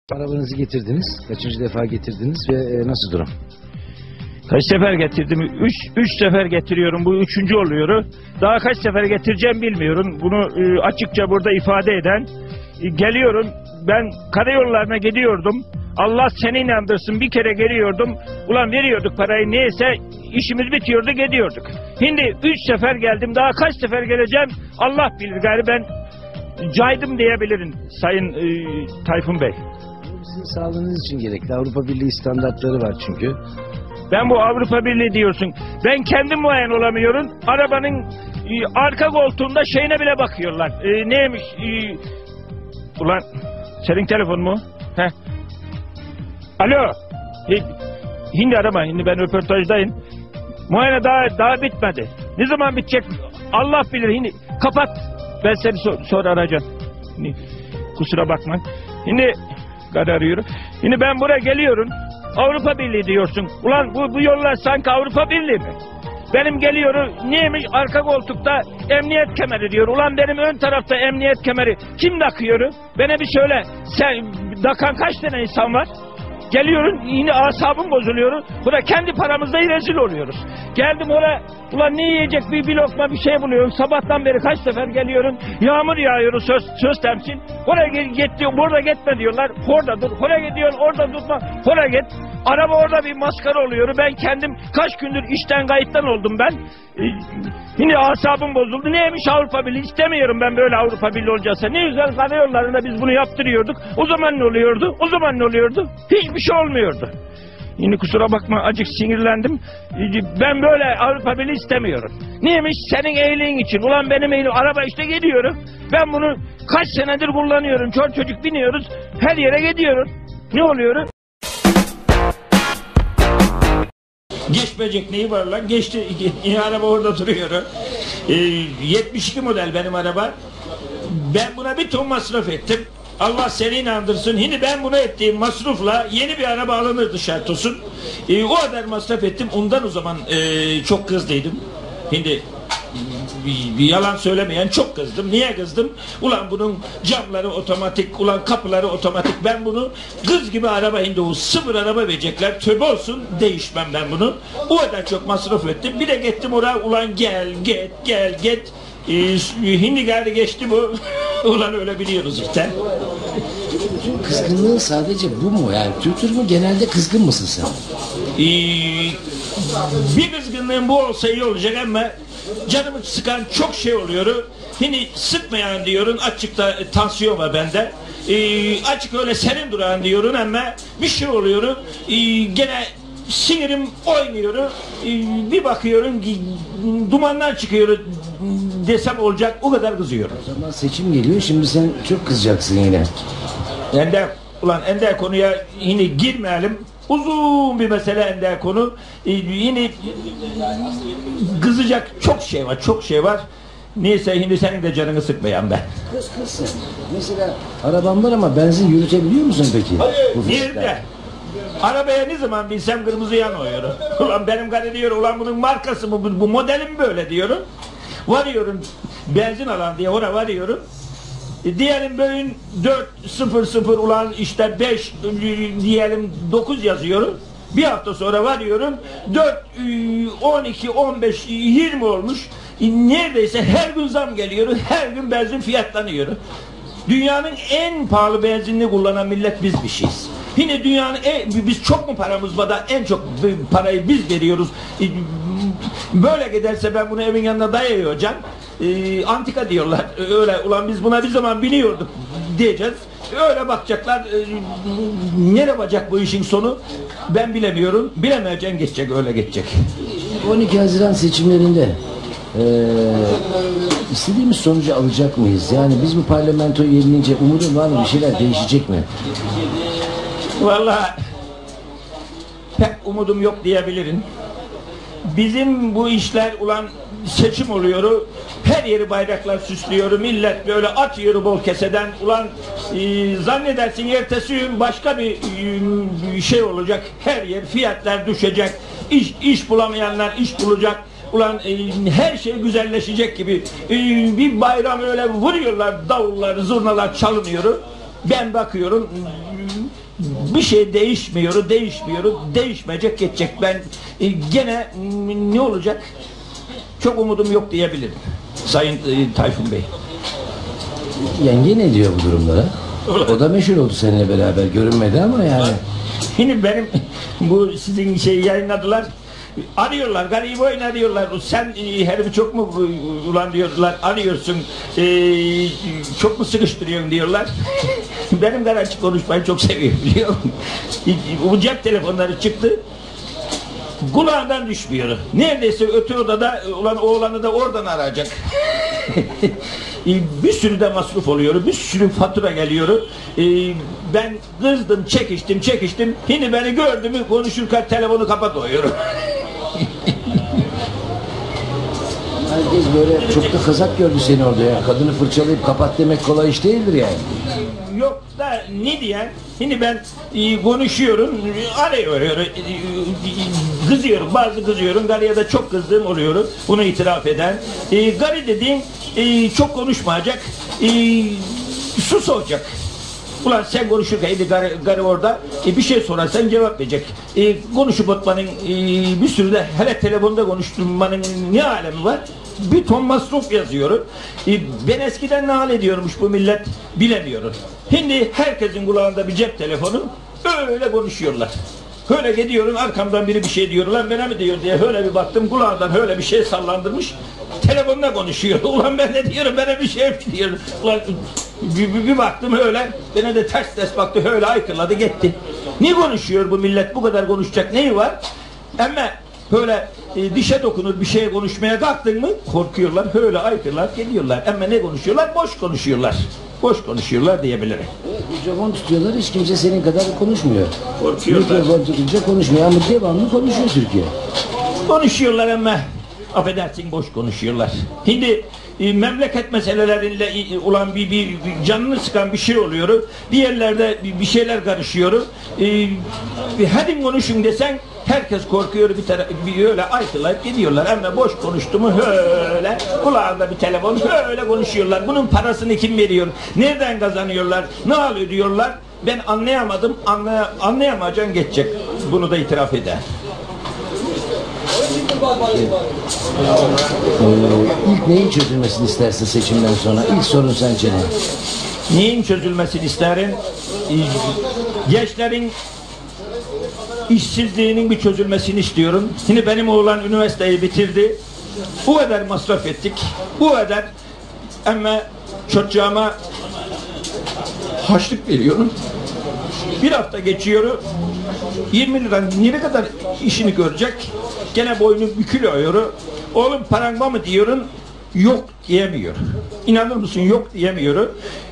Arabanızı getirdiniz. Kaçıncı defa getirdiniz ve nasıl durum? Kaç sefer getirdim? Üç sefer getiriyorum. Bu üçüncü oluyor. Daha kaç sefer getireceğim bilmiyorum. Bunu açıkça burada ifade eden. Geliyorum. Ben karayollarına gidiyordum. Allah seni inandırsın, bir kere geliyordum. Ulan veriyorduk parayı, neyse işimiz bitiyordu, gidiyorduk. Şimdi 3 sefer geldim. Daha kaç sefer geleceğim Allah bilir gari, ben caydım diyebilirim Sayın Tayfun Bey. Sizin sağlığınız için gerekli. Avrupa Birliği standartları var çünkü. Ben bu Avrupa Birliği diyorsun. Ben kendim muayen olamıyorum. Arabanın arka koltuğunda şeyine bile bakıyorlar. Neymiş? Ulan senin telefon mu? Heh. Alo. Şimdi arama. Şimdi ben röportajdayım. Muayene daha bitmedi. Ne zaman bitecek? Allah bilir. Şimdi kapat. Ben seni sonra arayacağım. Şimdi, kusura bakma. Şimdi arıyorum. Şimdi ben buraya geliyorum. Avrupa Birliği diyorsun. Ulan bu yollar sanki Avrupa Birliği mi? Benim geliyorum, neymiş arka koltukta emniyet kemeri diyor. Ulan benim ön tarafta emniyet kemeri kim takıyor? Bana bir söyle. Sen takan kaç tane insan var? Geliyorum, yine asabım bozuluyor. Burada kendi paramızda rezil oluyoruz. Geldim oraya, ulan ne yiyecek bir lokma bir şey buluyorum. Sabahtan beri kaç sefer geliyorum. Yağmur yağıyor, söz temsil. Oraya git diyor, burada gitme diyorlar. Orada dur, oraya gidiyorsun, orada durma, oraya git. Araba orada bir maskara oluyor. Ben kendim kaç gündür işten kayıttan oldum ben. Yine asabım bozuldu. Neymiş Avrupa Birliği? İstemiyorum ben böyle Avrupa Birliği olacaksa. Ne güzel karayollarında biz bunu yaptırıyorduk. O zaman ne oluyordu? O zaman ne oluyordu? Hiçbir şey olmuyordu. Yine kusura bakma, acık sinirlendim. Ben böyle Avrupa Birliği istemiyorum. Neymiş? Senin iyiliğin için. Ulan benim iyiliğim. Araba işte gidiyorum. Ben bunu kaç senedir kullanıyorum. Çocuk biniyoruz. Her yere gidiyoruz. Ne oluyor? Geçmeyecek neyi var lan? Geçti. Araba orada duruyor. 72 model benim araba. Ben buna bir ton masraf ettim. Allah seni inandırsın. Şimdi ben buna ettiğim masrafla yeni bir araba alınırdı şart olsun. O kadar masraf ettim. Ondan o zaman çok kızdıydım. Şimdi bir yalan söylemeyen çok kızdım. Niye kızdım? Ulan bunun camları otomatik, ulan kapıları otomatik. Ben bunu kız gibi araba, şimdi o sıfır araba verecekler. Tövbe olsun, değişmem ben bunu. O kadar çok masraf ettim. Bir de gittim oraya, ulan gel git. Hindi geldi geçti bu. Ulan öyle biliyoruz işte. Kızgınlığın sadece bu mu? Yani Türk mü, genelde kızgın mısın sen? Bir kızgınlığım bu olsa iyi olacak ama canımı sıkan çok şey oluyor. Şimdi sıkmayan diyorum, açıkta tansiyon var bende. Açık öyle senin duran diyorum ama bir şey oluyor. Gene sinirim oynuyor. Bir bakıyorum dumanlar çıkıyor desem olacak, o kadar kızıyorum. O zaman seçim geliyor, şimdi sen çok kızacaksın yine. Ender konuya yine girmeyelim. Uzun bir mesele ender konu. Yine kızacak çok şey var. Neyse, şimdi senin de canını sıkmayan ben. Kız. Mesela araban var ama benzin yürütebiliyor musun peki? Nerede? Arabaya ne zaman bilsem kırmızı yanıyor. Ulan benim gari diyor, ulan bunun markası mı, bu modelim böyle diyorum. Varıyorum benzin alan diye oraya varıyorum. Diyelim böyle 400 ulan işte 5 diyelim 9 yazıyorum. Bir hafta sonra varıyorum 4 12 15 20 olmuş. Neredeyse her gün zam geliyor. Her gün benzin fiyatlanıyor. Dünyanın en pahalı benzinini kullanan millet biz bir şeyiz. Yine dünyanın biz çok mu paramız var da en çok parayı biz veriyoruz. Böyle giderse ben bunu evin yanına dayayacağım. Antika diyorlar. Öyle ulan biz buna bir zaman biniyorduk diyeceğiz. Öyle bakacaklar. Nereye bakacak bu işin sonu? Ben bilemiyorum. Bilemeyeceğim, geçecek, öyle geçecek. 12 Haziran seçimlerinde istediğimiz sonucu alacak mıyız? Yani biz bu parlamentoyu yenilince umudun var mı? Bir şeyler değişecek mi? Vallahi pek umudum yok diyebilirim. Bizim bu işler ulan seçim oluyor, her yeri bayraklar süslüyor, millet böyle atıyor bol keseden, ulan zannedersin ertesi gün başka bir şey olacak, her yer fiyatlar düşecek, iş bulamayanlar iş bulacak, ulan her şey güzelleşecek gibi bir bayram öyle vuruyorlar, davullar, zurnalar çalınıyor. Ben bakıyorum bir şey değişmiyor, değişmeyecek, geçecek. Ben gene ne olacak? Çok umudum yok diyebilirim. Sayın Tayfun Bey. Yenge ne diyor bu durumlara? O da meşhur oldu seninle beraber. Görünmedi ama yani. Şimdi benim bu sizin şeyi yayınladılar. Arıyorlar, garibi oyun arıyorlar. Sen herifi çok mu ulan diyorlar, arıyorsun, çok mu sıkıştırıyorsun diyorlar. Benim garanti konuşmayı çok seviyorum, biliyor musun? Bu cep telefonları çıktı. Kulağından düşmüyor. Neredeyse öte odada olan oğlanı da oradan arayacak. Bir sürü de masraf oluyor, bir sürü fatura geliyor. Ben kızdım, çekiştim. Şimdi beni gördü mü konuşurken telefonu kapatıyor. Herkes böyle çok da kazak gördü seni orada ya. Kadını fırçalayıp kapat demek kolay iş değildir yani. Yok da ne diyen? Şimdi ben konuşuyorum, arıyor, kızıyorum, bazı kızıyorum, Gari'ye da çok kızdığım oluyor, bunu itiraf eden. Gari dediğin çok konuşmayacak, sus olacak. Ulan sen konuşurken Gari orada bir şey sorarsan cevap verecek. Konuşup otmanın bir sürü de hele telefonda konuşturmanın ne alemi var? Bir ton masraf yazıyor. Ben eskiden ne hal ediyormuş bu millet bilemiyorum. Şimdi herkesin kulağında bir cep telefonu, öyle konuşuyorlar. Öyle gidiyorum, arkamdan biri bir şey diyor, lan bana mı diyor diye öyle bir baktım, kulağından öyle bir şey sallandırmış, telefonla konuşuyor. Ulan ben ne diyorum, bana bir şey mi diyor. Ulan bir baktım öyle, bana de ters baktı, öyle aykırladı gitti. Niye konuşuyor bu millet, bu kadar konuşacak neyi var? Ama böyle dişe dokunur bir şey konuşmaya kalktın mı korkuyorlar, öyle aykırılar geliyorlar. Ama ne konuşuyorlar? Boş konuşuyorlar. Boş konuşuyorlar diyebilirim. Mikrofon tutuyorlar, hiç kimse senin kadar konuşmuyor. Korkuyorlar. Mikrofon tutunca konuşmuyor ama devamlı konuşuyor Türkiye. Konuşuyorlar ama affedersin boş konuşuyorlar. Şimdi memleket meseleleriyle olan bir canını sıkan bir şey oluyor. Bir yerlerde bir şeyler karışıyor. Hadi konuşun desen herkes korkuyor, bir öyle aykırılayıp gidiyorlar. Ama boş konuştu mu öyle kulağında bir telefon öyle konuşuyorlar. Bunun parasını kim veriyor? Nereden kazanıyorlar? Ne alıyor diyorlar? Ben anlayamadım. Anlayamayacaksın geçecek. Bunu da itiraf eder. İlk neyin çözülmesini istersin seçimden sonra? İlk sorun sence ne? Neyin çözülmesini isterim? Gençlerin işsizliğinin bir çözülmesini istiyorum. Şimdi benim oğlan üniversiteyi bitirdi. Bu kadar masraf ettik. Bu kadar ama çocuğuma harçlık veriyorum. Bir hafta geçiyor. 20 lira ne kadar işini görecek? Gene boynu bükülüyor. Oğlum paran var mı diyorum. Yok diyemiyor. İnanır mısın yok diyemiyor.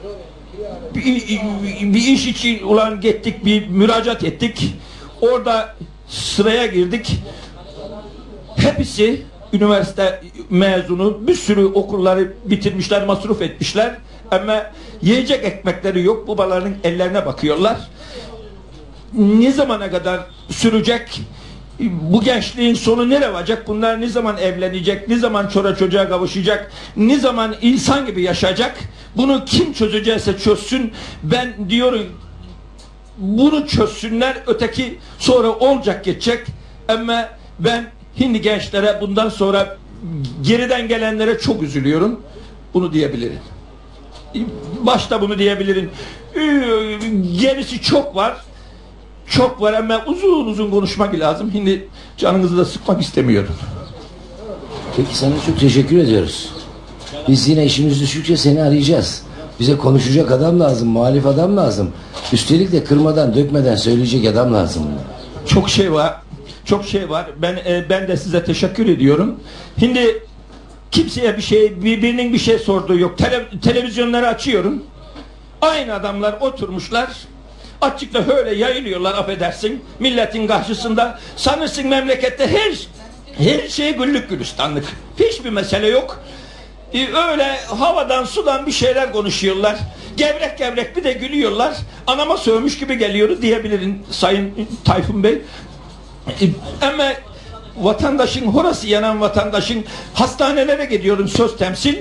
Bir iş için ulan gittik, bir müracaat ettik. Orada sıraya girdik. Hepsi üniversite mezunu, bir sürü okulları bitirmişler, masraf etmişler. Ama yiyecek ekmekleri yok. Babalarının ellerine bakıyorlar. Ne zamana kadar sürecek? Bu gençliğin sonu nereye varacak? Bunlar ne zaman evlenecek? Ne zaman çocuğa kavuşacak? Ne zaman insan gibi yaşayacak? Bunu kim çözecekse çözsün. Ben diyorum bunu çözsünler. Öteki sonra olacak geçecek. Ama ben şimdi gençlere bundan sonra geriden gelenlere çok üzülüyorum. Bunu diyebilirim. Başta bunu diyebilirim. Gerisi çok var. Çok var ama uzun konuşmak lazım. Şimdi canınızı da sıkmak istemiyorum. Peki sana çok teşekkür ediyoruz. Biz yine işimiz düşükçe seni arayacağız. Bize konuşacak adam lazım, muhalif adam lazım. Üstelik de kırmadan, dökmeden söyleyecek adam lazım. Çok şey var. Çok şey var. Ben de size teşekkür ediyorum. Şimdi kimseye birbirinin bir şey sorduğu yok. Televizyonları açıyorum. Aynı adamlar oturmuşlar. Açıkta öyle yayılıyorlar, affedersin, milletin karşısında. Sanırsın memlekette her şey güllük gülistanlık. Hiçbir mesele yok. Öyle havadan sudan bir şeyler konuşuyorlar. Gevrek bir de gülüyorlar. Anama sövmüş gibi geliyoruz diyebilirim Sayın Tayfun Bey. Ama vatandaşın, horası yanan vatandaşın hastanelere gidiyorum söz temsil.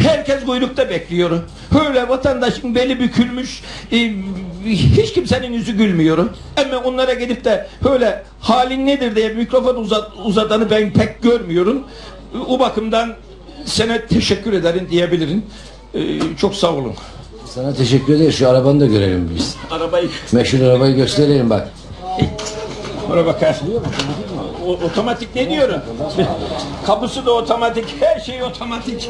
Herkes kuyrukta bekliyor. Öyle vatandaşın beli bükülmüş, hiç kimsenin yüzü gülmüyor. Ama onlara gidip de öyle halin nedir diye mikrofon uzatanı ben pek görmüyorum. O bakımdan sana teşekkür ederim diyebilirim. Çok sağ olun. Sana teşekkür ederiz. Şu arabanı da görelim biz. Arabayı... Meşhur arabayı gösterelim bak. Ona bakar. Otomatik ne diyorum? Kapısı da otomatik, her şey otomatik.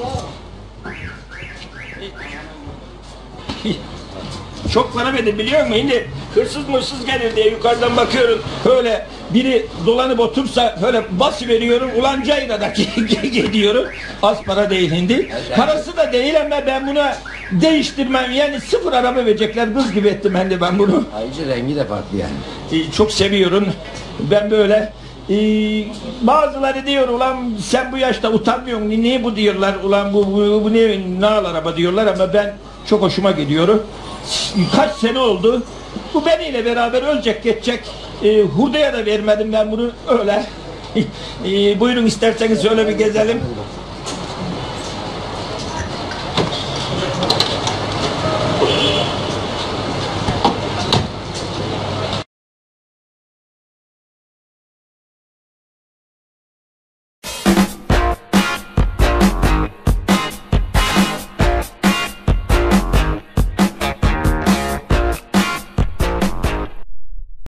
Çok para verdim biliyor musun? Şimdi hırsız gelir diye yukarıdan bakıyorum. Öyle biri dolanıp otursa öyle bas veriyorum. Ulan Cayra'da gidiyorum. Az para değil hindi. Parası da değil ama ben buna değiştirmem. Yani sıfır araba verecekler. Kız gibi ettim ben bunu. Ayrıca rengi de farklı yani. Çok seviyorum. Ben böyle bazıları diyor ulan sen bu yaşta utanmıyorsun. Niye bu diyorlar? Ulan bu ne nal araba diyorlar ama ben çok hoşuma gidiyor. Kaç sene oldu. Bu beniyle beraber ölecek geçecek. Hurdaya da vermedim ben bunu öyle. Buyurun isterseniz şöyle bir gezelim.